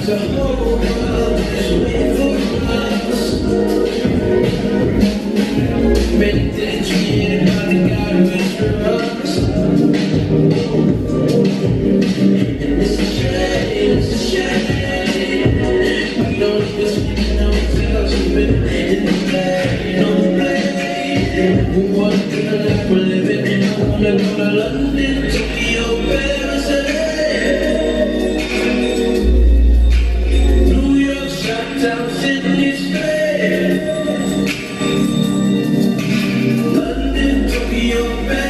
The whole world is waiting for us. Meditation about the God who is for us. And it's a shame, we don't even speak ourselves, we've been in the plane, on the plane. We want to live the life we're living, I wanna go to London, Tokyo, Paris, LA. Down Sydney, Spain, London, Tokyo, Paris.